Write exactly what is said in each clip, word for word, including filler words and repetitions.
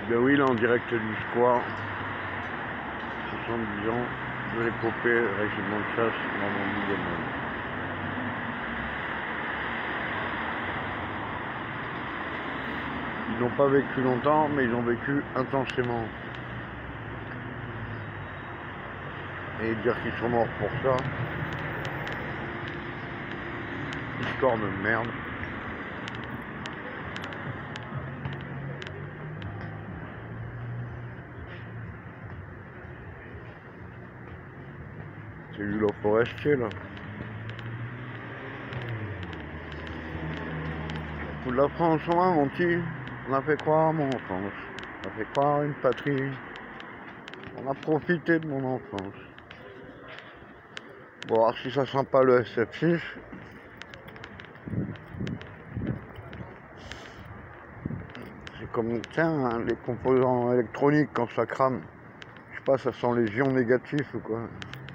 Ben oui, là en direct du square, soixante-dix ans de l'épopée régiment de chasse Normandie-Garonne. Ils n'ont pas vécu longtemps, mais ils ont vécu intensément. Et dire qu'ils sont morts pour ça, histoire de merde. C'est du lot forestier là. Pour la France, on a menti, on a fait croire à mon enfance, on a fait croire à une patrie, on a profité de mon enfance. Bon, voir si ça sent pas le S F six. C'est comme, tiens, hein, les composants électroniques quand ça crame. Je sais pas, ça sent les ions négatifs ou quoi.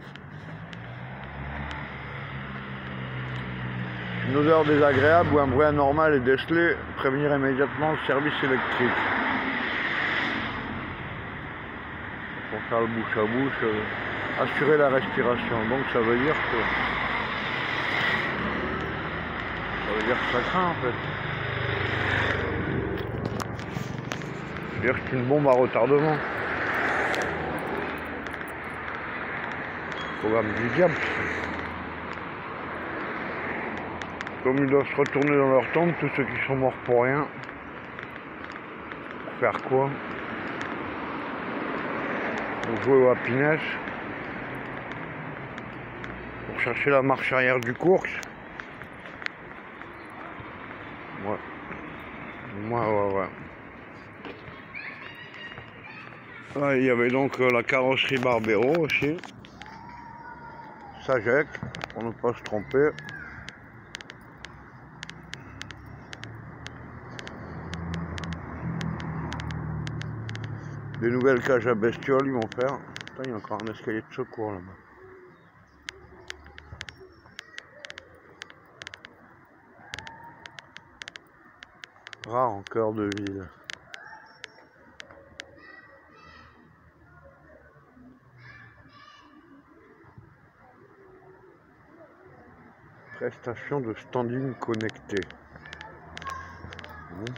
Une odeur désagréable ou un bruit anormal est décelé, prévenir immédiatement le service électrique. Pour faire le bouche à bouche, euh, assurer la respiration. Donc ça veut dire que ça veut dire que ça craint en fait. Ça veut dire que c'est une bombe à retardement. Programme du diable. Comme ils doivent se retourner dans leur tombe, tous ceux qui sont morts pour rien. Pour faire quoi? Pour jouer au happiness. Pour chercher la marche arrière du course. Ouais. Ouais, ouais, ouais. Là, il y avait donc euh, la carrosserie Barbero aussi. Sagec, pour ne pas se tromper. Des nouvelles cages à bestioles, ils vont faire. Putain, il y a encore un escalier de secours là-bas. Rare en cœur de ville. Prestation de standing connecté. Bon.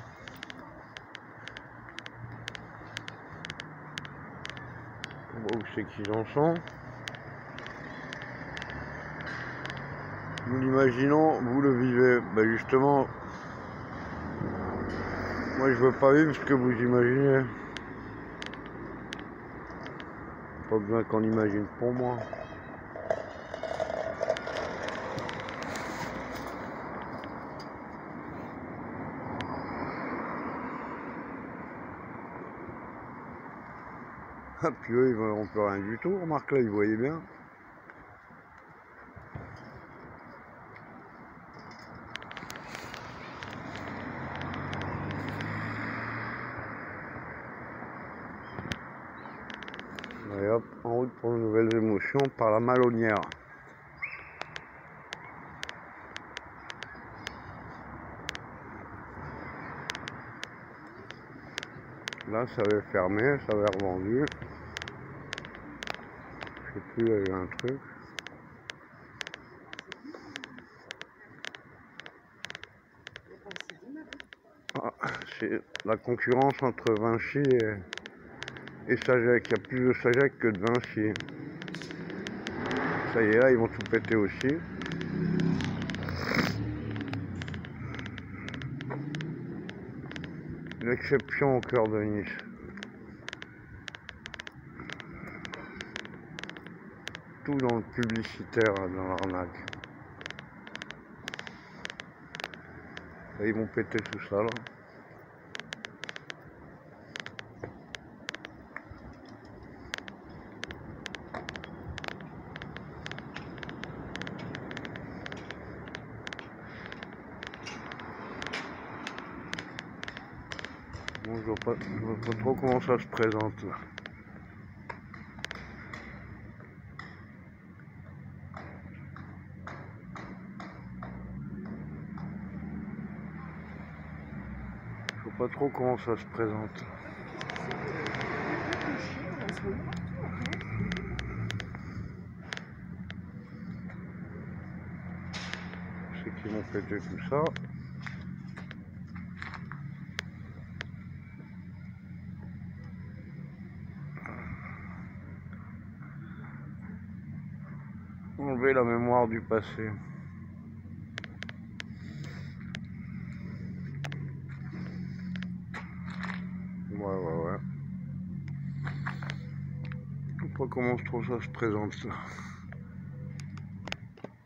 Où c'est qu'ils en sont? Nous l'imaginons, vous le vivez. Ben justement, moi je veux pas vivre ce que vous imaginez. Pas besoin qu'on imagine pour moi. Ah, puis eux, ils verront plus rien du tout. Remarque là, ils voyaient bien. Et hop, en route pour de nouvelles émotions par la Malonnière. Là, ça avait fermé, ça avait revendu. Je sais plus, il y a eu un truc. Ah, c'est la concurrence entre Vinci et, et Sagec. Il y a plus de Sagec que de Vinci. Ça y est, là, ils vont tout péter aussi. L'exception au cœur de Nice. Tout dans le publicitaire, dans l'arnaque. Là, ils vont péter tout ça, là. Bon, je vois pas, je vois pas trop comment ça se présente, là. Je vois pas trop comment ça se présente. C'est qu'ils m'ont pété tout ça. Enlever la mémoire du passé. Ouais, ouais, ouais. Je sais pas comment je trouve ça se présente ça.